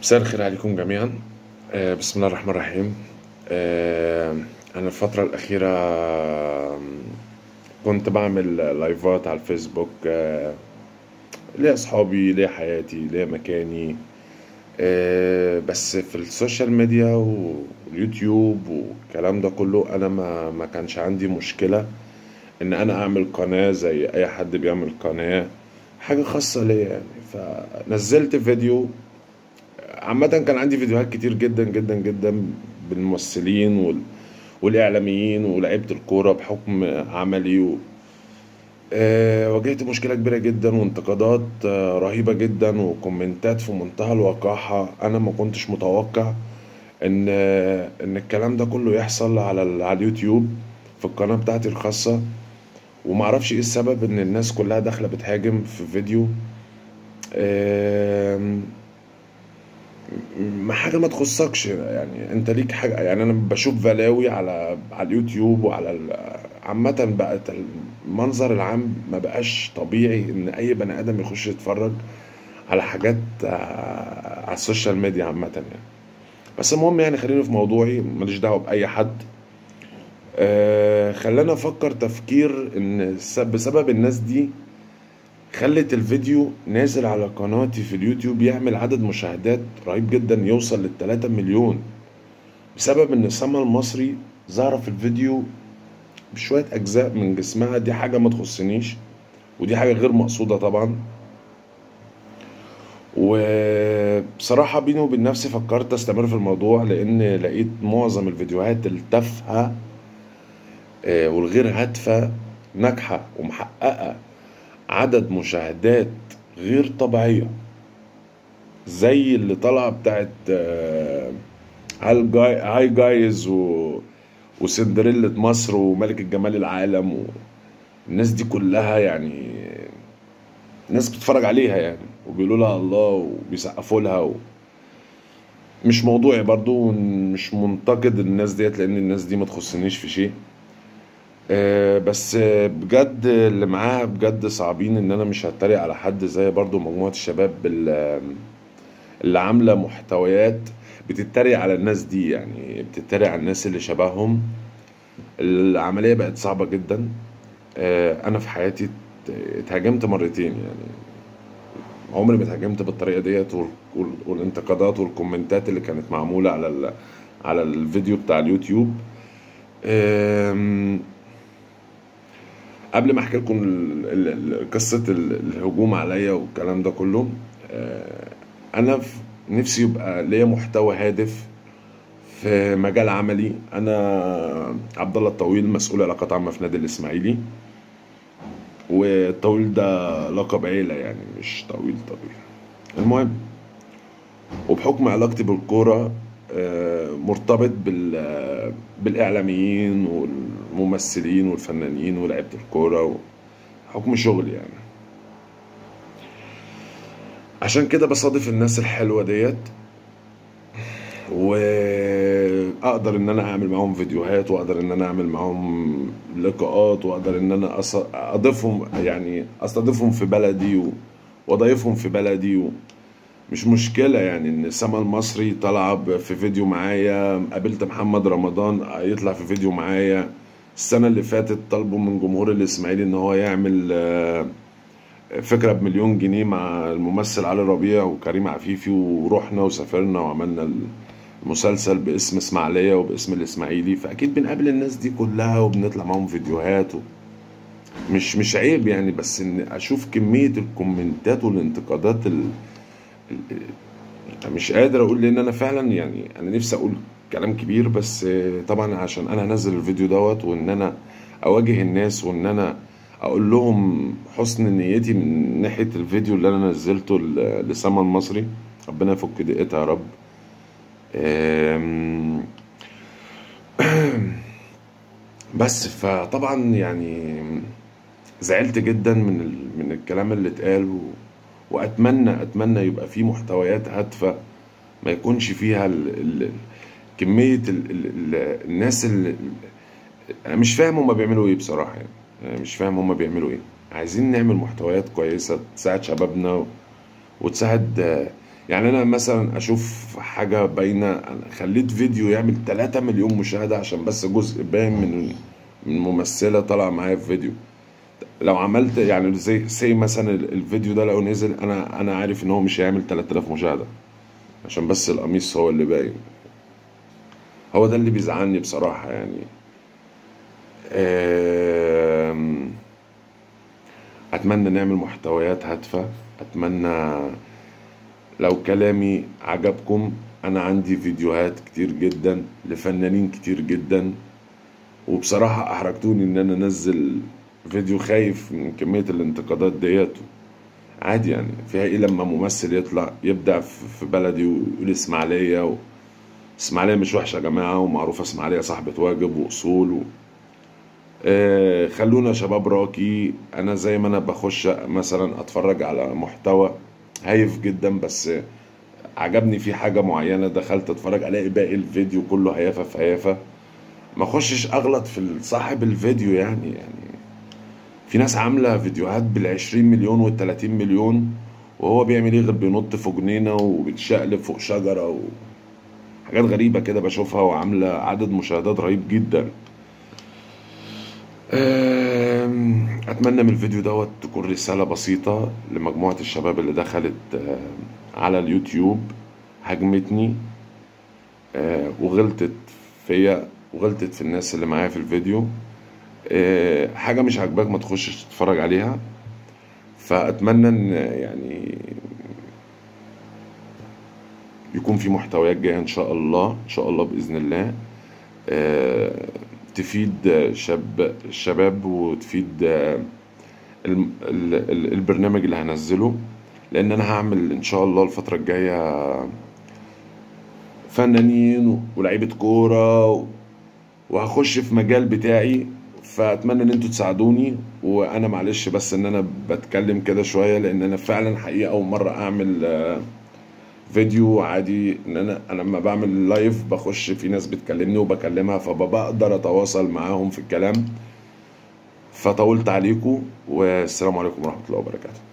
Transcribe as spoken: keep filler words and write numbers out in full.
مساء الخير عليكم جميعا. آه، بسم الله الرحمن الرحيم. آه، أنا الفترة الأخيرة آم، كنت بعمل لايفات على الفيسبوك. آه، ليا أصحابي، ليا حياتي، ليا مكاني. آه، بس في السوشيال ميديا واليوتيوب والكلام ده كله أنا ما ما كانش عندي مشكلة إن أنا أعمل قناة زي أي حد بيعمل قناة، حاجة خاصة ليا يعني. فنزلت فيديو. عامة كان عندي فيديوهات كتير جدا جدا جدا بالممثلين وال... والإعلاميين ولاعيبة الكورة بحكم عملي و... آه واجهت مشكلة كبيرة جدا وانتقادات آه رهيبة جدا وكومنتات في منتهى الوقاحة. أنا ما كنتش متوقع إن آه إن الكلام ده كله يحصل على ال... على اليوتيوب في القناة بتاعتي الخاصة. ومعرفش إيه السبب إن الناس كلها داخلة بتهاجم في فيديو. آه ما حاجة ما تخصكش، يعني انت ليك حاجة. يعني انا بشوف بلاوي على على اليوتيوب وعلى ال- عامة بقت المنظر العام ما بقاش طبيعي ان اي بني ادم يخش يتفرج على حاجات آه، على السوشيال ميديا عامة يعني. بس المهم يعني خليني في موضوعي، ماليش دعوة بأي حد. آه، خلاني افكر تفكير ان س- بسبب الناس دي خلت الفيديو نازل على قناتي في اليوتيوب يعمل عدد مشاهدات رهيب جدا يوصل للتلاتة مليون، بسبب ان سما المصري ظاهرة في الفيديو بشوية اجزاء من جسمها. دي حاجة ما تخصنيش، ودي حاجة غير مقصودة طبعا. وبصراحة بيني وبين نفسي فكرت استمر في الموضوع، لان لقيت معظم الفيديوهات التافهة آه، والغير هادفة ناجحة ومحققة عدد مشاهدات غير طبيعية، زي اللي طالعة بتاعت آه، هاي جاي هاي جايز و... وسندريلا مصر وملك الجمال العالم. والناس دي كلها يعني ناس بتتفرج عليها يعني، وبيقولوا لها الله وبيسقفوا لها و... مش موضوعي برضو، مش منتقد الناس ديت لان الناس دي ما تخصنيش في شيء. آه، بس آه، بجد اللي معاها بجد صعبين، ان انا مش هتريق على حد زي برضو مجموعة الشباب ال- اللي عاملة محتويات بتتريق على الناس دي، يعني بتتريق على الناس اللي شبههم. العملية بقت صعبة جدا. آه، انا في حياتي ات- اتهاجمت مرتين يعني. عمري ما اتهاجمت بالطريقة ديت وال- وال- والانتقادات والكومنتات اللي كانت معمولة على ال... على الفيديو بتاع اليوتيوب. آم، قبل ما احكي لكم ال- ال- ال- قصة ال- الهجوم عليا والكلام ده كله. آه، انا في- نفسي يبقى ليا محتوى هادف في مجال عملي. انا عبد الله الطويل، مسؤول علاقات عامة في نادي الاسماعيلي. والطويل ده لقب عيلة يعني، مش طويل طويل. المهم، وبحكم علاقتي بالكورة آه، مرتبط بال آه، بالإعلاميين والممثلين والفنانين ولاعيبة الكورة، وحكم شغلي يعني. عشان كده بصادف الناس الحلوة ديت، واقدر ان انا اعمل معاهم فيديوهات، واقدر ان انا اعمل معاهم لقاءات، واقدر ان انا أص- اضيفهم، يعني استضيفهم في بلدي و- واضيفهم في بلدي. مش مشكلة يعني ان سما المصري طلع ب- في فيديو معايا، قابلت محمد رمضان يطلع في فيديو معايا. السنة اللي فاتت طلبوا من جمهور الاسماعيلي ان هو يعمل آه، فكرة بمليون جنيه مع الممثل علي ربيع وكريم عفيفي، ورحنا وسافرنا وعملنا المسلسل باسم اسماعيلية وباسم الاسماعيلي. فاكيد بنقابل الناس دي كلها وبنطلع معاهم فيديوهات و... مش مش عيب يعني، بس ان اشوف كمية الكومنتات والانتقادات ال... مش قادر اقول، لان انا فعلا يعني انا نفسي اقول كلام كبير، بس آه، طبعا عشان انا هنزل الفيديو دوت وان انا اواجه الناس وان انا اقول لهم حسن نيتي من ناحية الفيديو اللي انا نزلته ل- لسما المصري. ربنا يفك ضيقتها يا رب. آم، بس فطبعا يعني زعلت جدا من ال... من الكلام اللي اتقال و... واتمنى اتمنى يبقى فيه محتويات هادفة، ما يكونش فيها ال... ال... كمية ال... ال... ال... الناس اللي انا مش فاهم هما بيعملوا ايه بصراحة يعني. أنا مش فاهم هما بيعملوا ايه. عايزين نعمل محتويات كويسة تساعد شبابنا و... وتساعد آه، يعني انا مثلا اشوف حاجه باينه، أنا خليت فيديو يعمل ثلاثة مليون مشاهده عشان بس جزء باين من من ممثله طالعه معايا في فيديو. لو عملت يعني زي زي مثلا ال- الفيديو ده لو نزل، انا انا عارف ان هو مش هيعمل ثلاثة آلاف مشاهده عشان بس القميص هو اللي باين. هو ده اللي بيزعلني بصراحه يعني. آم، اتمنى نعمل محتويات هادفه. اتمنى لو كلامي عجبكم، انا عندي فيديوهات كتير جدا لفنانين كتير جدا، وبصراحة احرجتوني ان انا انزل فيديو، خايف من كمية الانتقادات ديت. عادي يعني، فيها ايه لما ممثل يطلع يبدع في في بلدي ويقول اسماعيلية و... اسماعيلية مش وحشة يا جماعة، ومعروفة اسماعيلية صاحبة واجب واصول و... آه خلونا شباب راقي. انا زي ما انا بخش مثلا اتفرج على محتوى هايف جدا، بس عجبني فيه حاجة معينة، دخلت اتفرج الاقي باقي الفيديو كله هيافة في هيافة، ما اخشش اغلط في صاحب الفيديو يعني يعني في ناس عاملة فيديوهات بالعشرين مليون والتلاتين مليون، وهو بيعمل ايه غير بينط فوق جنينة وبيتشقلب فوق شجرة وحاجات غريبة كده بشوفها، وعاملة عدد مشاهدات رهيب جدا. أم، اتمنى من الفيديو دوت تكون رسالة بسيطة لمجموعة الشباب اللي دخلت آه، على اليوتيوب، هجمتني آه، وغلطت فيا وغلطت في الناس اللي معايا في الفيديو. آه، حاجة مش عاجباك ما تخشش تتفرج عليها. فأتمنى إن يعني يكون في محتويات جاية إن شاء الله، إن شاء الله بإذن الله، آه، تفيد شاب الشباب، وتفيد آه، الم- ال- ال- البرنامج اللي هنزله. لأن أنا هعمل إن شاء الله الفترة الجاية فنانين ولاعيبة كورة، وهخش في مجال بتاعي. فاتمنى ان انتوا تساعدوني. وانا معلش بس ان انا بتكلم كده شوية، لان انا فعلا حقيقة اول مرة اعمل آه، فيديو عادي. ان انا انا لما بعمل لايف بخش في ناس بتكلمني وبكلمها، فبقدر اتواصل معاهم في الكلام. فطولت عليكم، والسلام عليكم ورحمة الله وبركاته.